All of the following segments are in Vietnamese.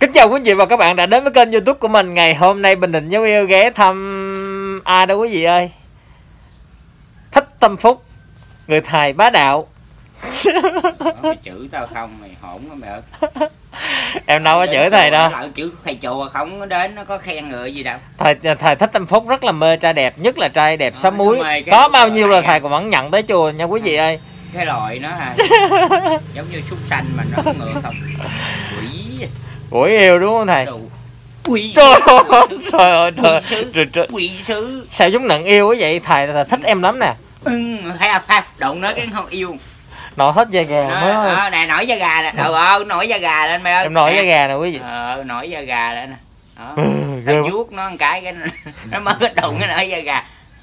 Kính chào quý vị và các bạn đã đến với kênh YouTube của mình. Ngày hôm nay Bình Định Dấu Yêu ghé thăm ai đâu quý vị ơi? Thích Tâm Phúc, người thầy bá đạo. Mày chửi tao không mày hổn á mày ơi. Em đâu có chửi thầy đâu. Lại chữ thầy chùa không có đến nó có khen người gì đâu. Thầy Thích Tâm Phúc rất là mê trai đẹp, nhất là trai đẹp xóm muối. Có bao nhiêu là thầy cũng vẫn nhận tới chùa nha quý vị ơi. Cái loại nó giống như súc sanh mà nó ngựa không. Quỷ yêu đúng không thầy? Quỷ trời ơi quỷ sứ. Sao chúng nặng yêu quá vậy? Thầy thích em lắm nè. Thấy không? Đụng nói cái không yêu. Nổi hết da gà mới nè nổi da gà nè. Nổi da gà lên mày ơi. Em nổi da gà nè quý vị. Nổi da gà lên nè. Tao vuốt nó một cái nó mới đụng cái nổi da gà.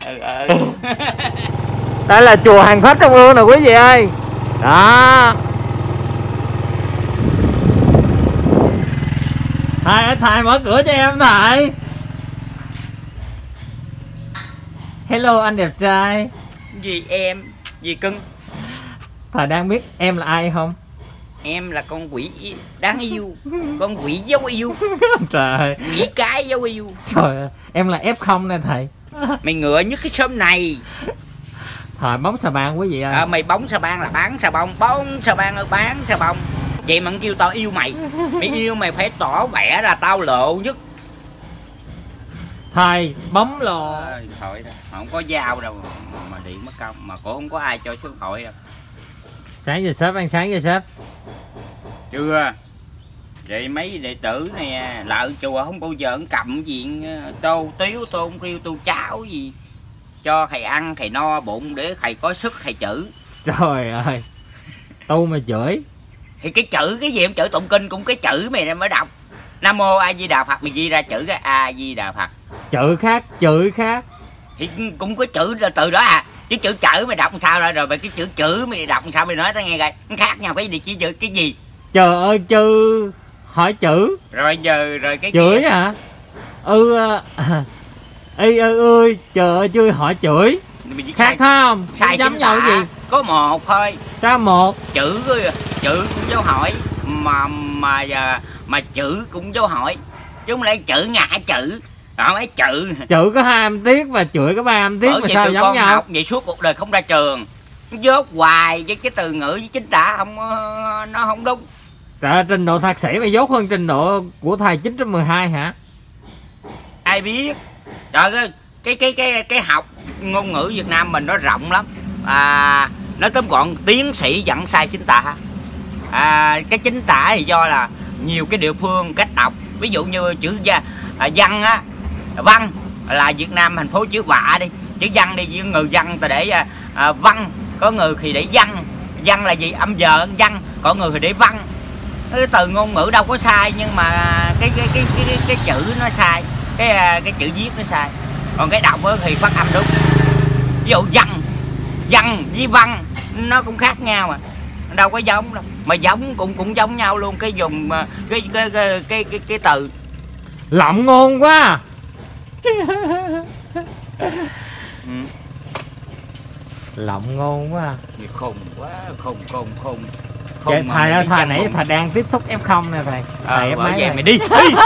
Đây là chùa Hàng Khách Trung ương nè quý vị ơi. Đó. Thầy mở cửa cho em thầy. Hello anh đẹp trai. Gì em? Gì cưng? Thầy đang biết em là ai không? Em là con quỷ đáng yêu. Con quỷ dấu yêu. Trời. Quỷ cái dấu yêu. Trời ơi, em là F0 nè thầy. Mày ngựa nhất cái xóm này. Thầy bóng xà bang quý vị ơi. Mày bóng xà bang là bán xà bông. Bóng xà bang là bán xà bông. Vậy mà kêu tao yêu mày. Mày yêu mày phải tỏ vẻ là tao lộ nhất. Thầy bấm lò. Thôi không có dao đâu mà điện mất công. Mà cũng không có ai cho số điện thoại đâu. Sáng giờ sếp ăn sáng giờ sếp. Chưa. Vậy mấy đệ tử này lợn chùa không bao giờ cầm gì tô tiếu tôm riêu tô cháo gì cho thầy ăn thầy no bụng để thầy có sức thầy chữ. Trời ơi. Tu mà chửi. Thì cái chữ cái gì em chữ tụng kinh cũng cái chữ mày mới đọc. Nam mô A Di Đà Phật mày ghi ra chữ cái A Di Đà Phật. Chữ khác, chữ khác. Thì cũng có chữ từ đó à. Chứ chữ chữ mày đọc sao rồi mày cái chữ mày đọc sao mày nói tao nghe coi. Nó khác nhau cái gì chỉ chữ cái gì. Trời ơi chữ hỏi chữ. Rồi giờ rồi cái chửi kia. Hả? Ơi trời ơi chưa hỏi chửi. Khác phải không? Sai giống nhau cái gì? Có một thôi. Sao một? Chữ cũng dấu hỏi mà chữ cũng dấu hỏi. Chứ không lẽ chữ ngã chữ. Không ấy chữ. Chữ có 2 âm tiết và chửi có 3 âm tiết mà sao giống nhau? Học vậy suốt cuộc đời không ra trường. Dốt hoài với cái từ ngữ với chính tả không nó không đúng. Trời, trình độ thạc sĩ mày dốt hơn trình độ của thầy 912 hả? Ai biết. Trời ơi, cái học ngôn ngữ Việt Nam mình nó rộng lắm. Nói tóm gọn tiến sĩ dặn sai chính tả. Cái chính tả thì do là nhiều cái địa phương cách đọc. Ví dụ như chữ văn á, văn là Việt Nam thành phố chữ vạ đi. Chữ văn đi với người văn ta để văn, có người thì để văn. Văn là gì? Âm giờ văn, có người thì để văn. Cái từ ngôn ngữ đâu có sai nhưng mà cái chữ nó sai, cái chữ viết nó sai, còn cái đọc thì phát âm đúng. Ví dụ văn với văn nó cũng khác nhau mà đâu có giống đâu, mà giống cũng giống nhau luôn. Cái dùng cái từ lộng ngôn quá. Lộng ngôn quá. Khùng quá, khùng. Vậy thầy nãy thầy đang tiếp xúc F0 nè thầy. Thầy vậy này. Mày đi.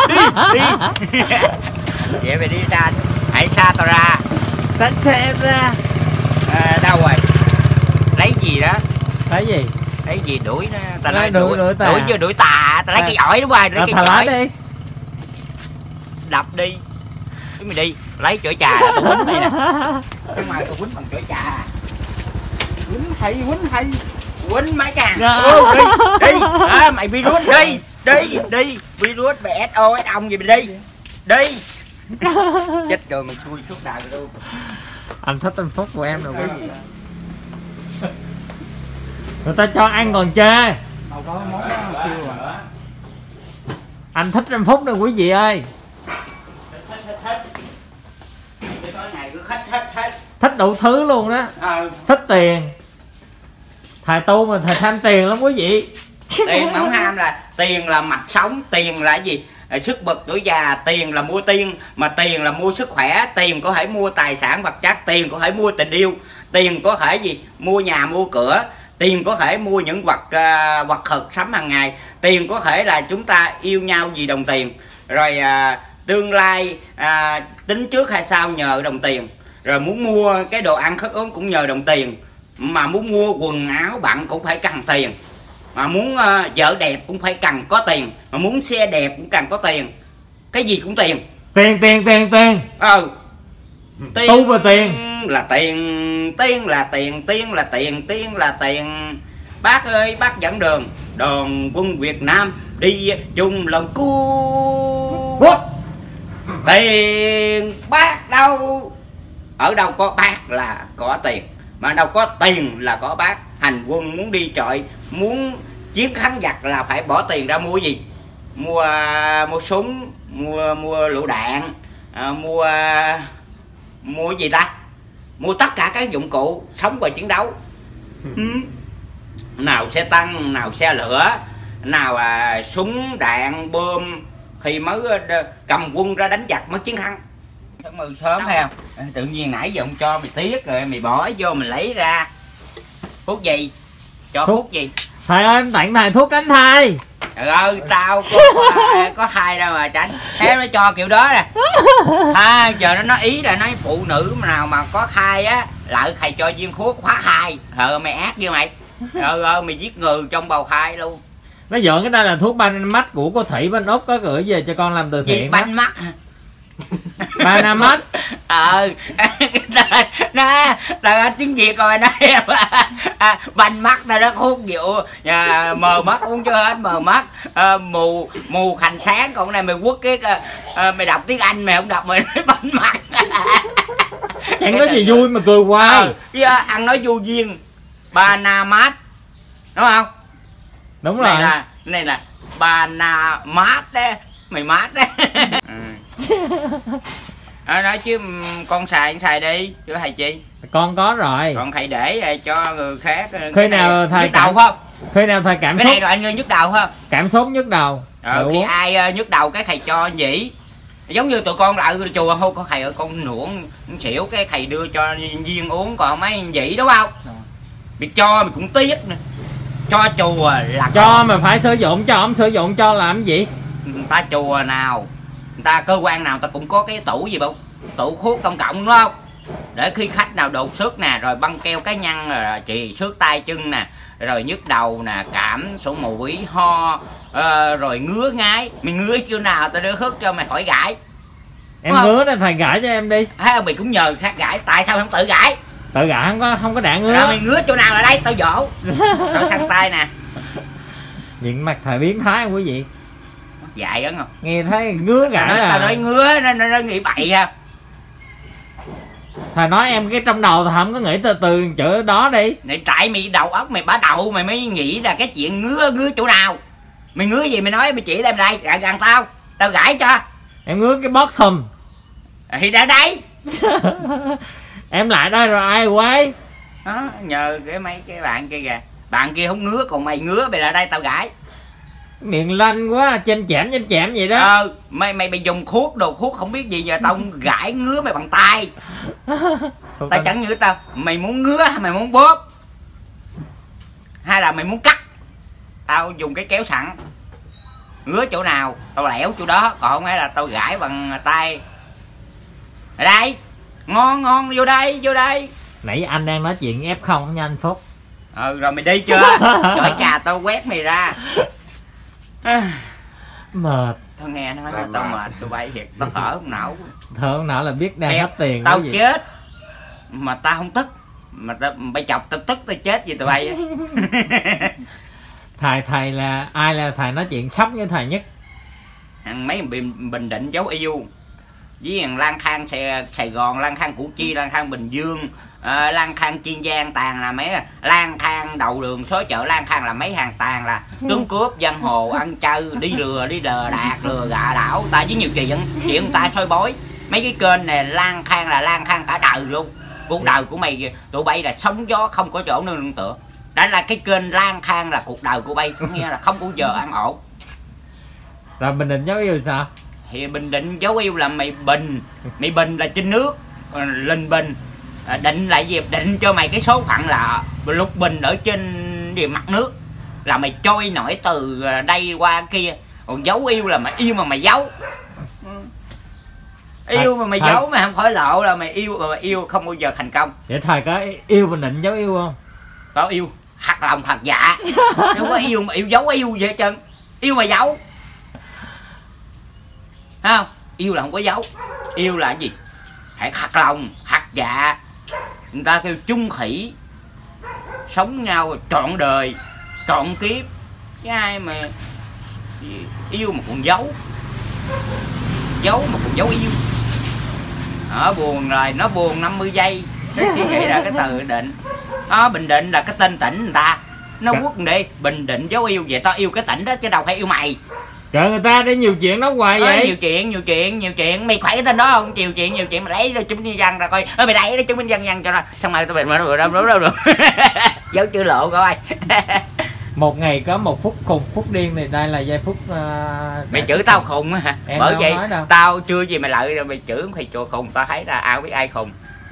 Vậy mày đi ra, hãy xa tao ra. Đánh xe ra. Đâu rồi? Lấy gì đó? Lấy gì? Lấy gì đuổi nó? Ta nói đuổi tà, ta lấy cái giỏi đúng rồi, lấy cái giỏi. Đi. Đập đi. Chứ mày đi, lấy chổi trà tao quýnh mày nè. Chứ mà tao quýnh bằng chổi trà. Quýnh hay. Quýnh mấy càng. Đi. Mày virus đi. Virus mày SO SO gì mày đi. Chết rồi mày xui suốt đời rồi luôn. Anh Thích Tâm Phúc của em rồi quý vị. Người ta cho ăn còn chê. Đâu có món đó kêu rồi. Anh Thích Tâm Phúc nè quý vị ơi. Thích đủ thứ luôn đó. Thích tiền. Thầy tu mà thầy tham tiền lắm quý vị. Tiền mà không ham là tiền là mạch sống, tiền là gì? Sức bật tuổi già, tiền là mua tiền, mà tiền là mua sức khỏe, tiền có thể mua tài sản vật chất, tiền có thể mua tình yêu, tiền có thể gì? Mua nhà mua cửa, tiền có thể mua những vật thực sống hàng ngày, tiền tiền có thể là chúng ta yêu nhau vì đồng tiền, rồi tương lai tính trước hay sau nhờ đồng tiền, rồi muốn mua cái đồ ăn thức uống cũng nhờ đồng tiền, mà muốn mua quần áo bận cũng phải cần tiền, mà muốn vợ đẹp cũng phải cần có tiền, mà muốn xe đẹp cũng cần có tiền, cái gì cũng tiền. Tiền. Tiền Tu và tiền là tiền là tiền. Bác ơi, bác dẫn đường đoàn quân Việt Nam đi chung lòng cứu quốc. Tiền bác đâu, ở đâu có bác là có tiền, mà đâu có tiền là có bác. Hành quân muốn đi chọi, muốn chiến thắng giặc là phải bỏ tiền ra mua gì? Mua súng, mua lựu đạn, mua gì ta? Mua tất cả các dụng cụ sống và chiến đấu. Nào xe tăng, nào xe lửa, nào súng đạn bom, thì mới cầm quân ra đánh giặc mới chiến thắng. Mừng sớm hay không? Tự nhiên nãy giờ ông cho mày tiếc rồi mày bỏ vô mình lấy ra. Thuốc gì? Cho thuốc gì? Thầy ơi, em tặng thầy thuốc tránh thai. Trời ơi, tao có thai đâu mà tránh. Thế nó cho kiểu đó nè. Giờ nó nói ý là nói phụ nữ nào mà có thai á, lại thầy cho viên thuốc khóa thai. Mày ác như mày. Mày giết người trong bào thai luôn. Nó dọn cái đây là thuốc banh mắt của cô Thủy bên Úc có gửi về cho con làm từ thiện. Banh mắt. Panamax. Nó tiếng Việt rồi nói em. Banh mắt tao nó hút rượu, mờ mắt uống cho hết mờ mắt, mù hành sáng. Còn này mày quất cái mày đọc tiếng Anh mày không đọc mày nói banh mắt. Chẳng có gì vui mà cười hoài. Ăn nói vô duyên. Panamax đúng không? Đúng rồi. Này là Panamax đấy. Mày mát đấy. Nói chứ con xài đi chứ thầy chi. Con có rồi. Còn thầy để cho người khác. Khi nào thầy nhức đầu không? Khi nào thầy cảm cái xúc. Cái này rồi anh nhức đầu không? Cảm xúc nhức đầu. Khi ai nhức đầu cái thầy cho nhỉ. Giống như tụi con lại chùa thôi, con thầy ơi con nuỗng xỉu cái thầy đưa cho viên uống, còn mấy nhỉ đúng không? Mày cho mày cũng tiếc nè. Cho chùa là cho mà phải sử dụng, cho không sử dụng cho làm gì? Người ta chùa nào, người ta cơ quan nào ta cũng có cái tủ gì không? Tủ thuốc công cộng đúng không? Để khi khách nào đột xuất nè, rồi băng keo cá nhân, rồi trị xước tay chân nè, rồi nhức đầu nè, cảm sổ mũi, ho, rồi ngứa ngáy. Mày ngứa chưa nào tao đưa thuốc cho mày khỏi gãi. Em ngứa nên thầy gãi cho em đi. Mày cũng nhờ khác gãi, tại sao không tự gãi? Tự gãi không có đạn ngứa. Rồi mày ngứa chỗ nào là đây tao dỗ. Rồi sang tay nè. Diện mặt thầy biến thái không quý vị? Dại đó không? Nghe thấy ngứa gãi là tao nói ngứa nó nghĩ bậy ha. Thầy nói em cái trong đầu thầy không có nghĩ từ chữ đó đi. Này trại mày đầu óc mày bả đậu mày mới nghĩ là cái chuyện ngứa chỗ nào. Mày ngứa gì mày nói mày chỉ em đây gần tao gãi cho. Em ngứa cái bót thùm. Thì ra đây. Em lại đây rồi ai quay. Đó, nhờ cái mấy cái bạn kia kìa. Bạn kia không ngứa còn mày ngứa mày lại đây tao gãi. Miệng lanh quá, chém chém vậy đó. Mày dùng đồ thuốc không biết gì giờ tao gãi ngứa mày bằng tay. Tao chẳng như tao. Mày muốn ngứa hay mày muốn bóp? Hay là mày muốn cắt? Tao dùng cái kéo sẵn. Ngứa chỗ nào tao lẻo chỗ đó, còn không phải là tao gãi bằng tay. Ở đây. Ngon vô đây. Nãy anh đang nói chuyện F0 nha anh Phúc. Rồi mày đi chưa? Trời trà tao quét mày ra. Mệt. Tao nghe nói là tao mệt, tụi bay thiệt, tao thở không nổi. Thở không nổi là biết đang hết tiền. Tao chết mà tao không tức, mà tao bay chọc tao tức tao chết vì tụi bay. Thầy là ai là thầy nói chuyện sốc với thầy nhất? Mấy Bình Định dấu yêu với thằng lang thang Sài Gòn, lang thang Củ Chi, lang thang Bình Dương, lang thang Kiên Giang, tàn là mấy lang thang đầu đường xó chợ, lang thang là mấy hàng tàn là tướng cướp giang hồ, ăn chơi, đi lừa đạt, lừa gạ đảo ta với nhiều chuyện người ta soi bói. Mấy cái kênh này lang thang là lang thang cả đời luôn. Cuộc đời của mày tụi bay là sóng gió không có chỗ nương tựa. Đó là cái kênh lang thang là cuộc đời của bay, có nghĩa là không bao giờ ăn ổn. Rồi Bình Định dấu yêu sao? Thì Bình Định dấu yêu là mày bình là trên nước, lên bình định lại gì định cho mày cái số phận là lục bình ở trên mặt nước là mày trôi nổi từ đây qua kia. Còn giấu yêu là mày yêu mà mày giấu. Yêu mà mày giấu mày không khỏi lộ là mày yêu, mà mày yêu không bao giờ thành công. Vậy thầy có yêu Bình Định giấu yêu không? Có yêu hạt lòng hạt dạ. Không có yêu mà yêu giấu yêu vậy hết trơn. Yêu mà giấu. Thấy không? Yêu là không có giấu. Yêu là cái gì? Hãy hạt lòng hạt dạ. Người ta kêu chung thủy, sống nhau trọn đời trọn kiếp. Chứ ai mà yêu mà còn giấu, giấu mà còn giấu yêu. Nó buồn rồi, nó buồn 50 giây nó suy nghĩ ra cái từ định. Bình Định là cái tên tỉnh người ta. Nó quốc đi Bình Định giấu yêu. Vậy tao yêu cái tỉnh đó chứ đâu phải yêu mày. Trời, người ta để nhiều chuyện nói hoài vậy. Nhiều chuyện. Mày khỏe cái tên đó không? Nhiều chuyện mày lấy chứng minh dân ra coi. Mày lấy chứng minh dân cho nó. Xong rồi tao bệnh đâu. Giấu chữ lộ coi. Một ngày có 1 phút khùng phút điên thì đây là giây phút mày chửi tao khùng hả? Bởi vậy tao chưa gì mày lợi rồi mày chửi thì chùa khùng. Tao thấy là ai biết ai khùng.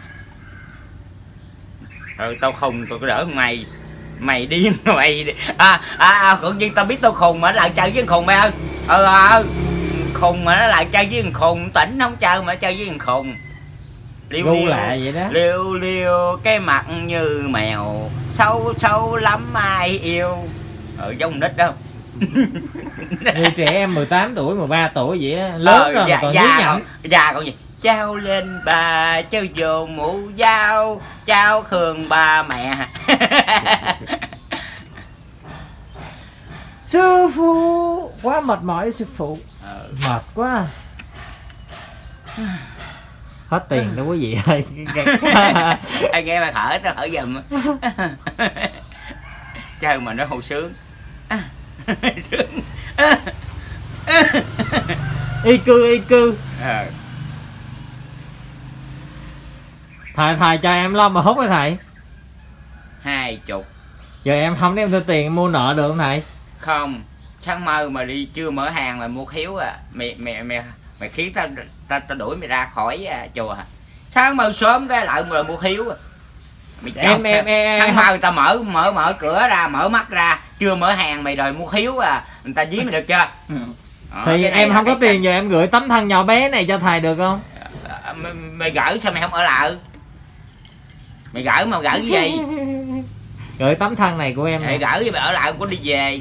Tao khùng tao có đỡ mày. Mày điên mày. Tự nhiên tao biết tao khùng mà nó lại chơi với thằng khùng mày ơi. Khùng mà nó lại chơi với thằng khùng. Tỉnh không chơi mà chơi với thằng khùng. Liêu vậy đó. Liêu cái mặt như mèo. Sâu lắm ai yêu. Giống nít đâu. Như trẻ em 18 tuổi 13 tuổi vậy á. Lớn rồi mà còn dưới nhận. Già còn gì. Trao lên bà cho vô mũ dao. Trao khường ba mẹ. Sư phụ quá mệt mỏi sư phụ. Mệt quá. Hết tiền đó quý vị ơi. Anh nghe mà thở tao thở giùm. Chơi mà nó hô sướng. Y cư. Thầy cho em lo mà hút hả thầy? 20. Giờ em không đem theo tiền em mua nợ được không thầy? Không. Sáng mơ mà đi chưa mở hàng là mua khiếu à. Mày khiến tao đuổi mày ra khỏi chùa. Sáng mơ sớm cái lại mà mua khiếu à. Mày em sáng mơ tao mở cửa ra, mở mắt ra, chưa mở hàng mày đòi mua khiếu à. Người ta dí mày được chưa? Thì em không có tiền giờ em gửi tấm thân nhỏ bé này cho thầy được không? Mày gửi sao mày không ở lại? Mày gửi mà gửi cái gì? Gửi tấm thân này của em. Mày gửi thì mày ở lại không có đi về.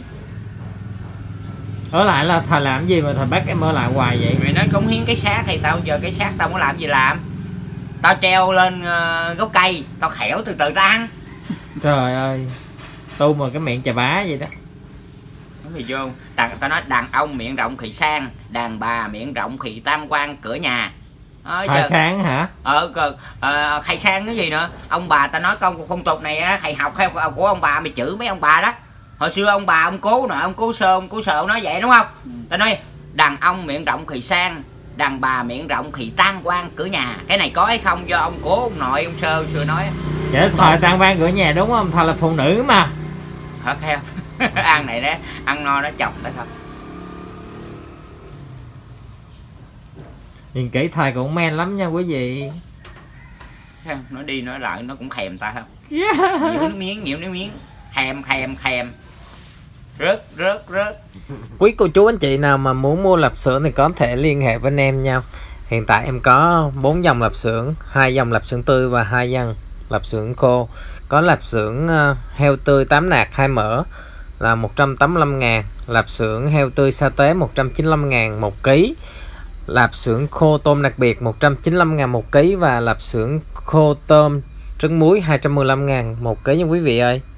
Ở lại là thầy làm gì mà thầy bắt em ở lại hoài vậy? Mày nói cống hiến cái xác thì tao giờ cái xác tao có làm gì làm. Tao treo lên gốc cây, tao khẻo từ từ tao ăn. Trời ơi. Tu mà cái miệng chà bá vậy đó. Nói gì vô. Tao nói đàn ông miệng rộng thì sang, đàn bà miệng rộng thì tam quan cửa nhà. Khai sáng hả? Khai sang cái gì nữa. Ông bà ta nói câu phong tục này á, thầy học theo của ông bà mày chửi mấy ông bà đó. Hồi xưa ông bà ông cố nè, ông cố sơ nói vậy đúng không? Ta nói đàn ông miệng rộng thì sang, đàn bà miệng rộng thì tam quan cửa nhà. Cái này có hay không do ông cố ông nội ông sơ xưa nói. Dạ thời tam quan cửa nhà đúng không? Thầy là phụ nữ mà. Thật heo. Ăn này đó, ăn no nó chồng đó thôi. Nhìn kỹ thầy cũng men lắm nha quý vị. Nói đi nói lại nó cũng thèm ta không? Nhiều nước miếng. Thèm. Rớt. Quý cô chú anh chị nào mà muốn mua lạp xưởng thì có thể liên hệ với anh em nha. Hiện tại em có 4 dòng lạp xưởng, 2 dòng lạp xưởng tươi và 2 dòng lạp xưởng khô. Có lạp xưởng heo tươi 8 nạc 2 mỡ là 185.000, lạp xưởng heo tươi sa tế 195.000 1 kg. Lạp xưởng khô tôm đặc biệt 195.000 1 kg và lạp xưởng khô tôm trứng muối 215.000 1 kg nha quý vị ơi.